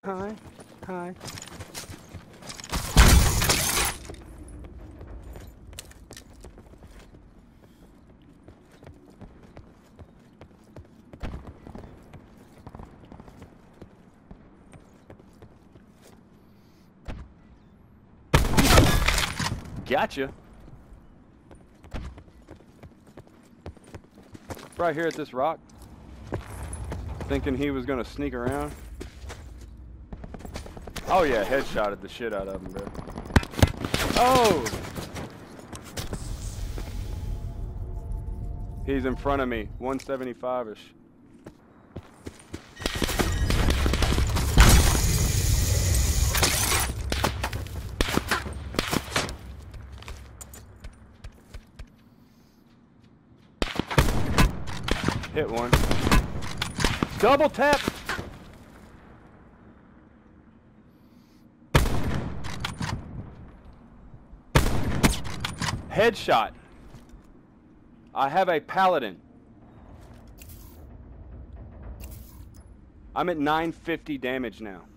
Hi. Hi. Gotcha. Right here at this rock. Thinking he was gonna sneak around. Oh yeah, headshotted the shit out of him, bro. Oh! He's in front of me, 175-ish. Hit one. Double tap! Headshot. I have a paladin. I'm at 950 damage now.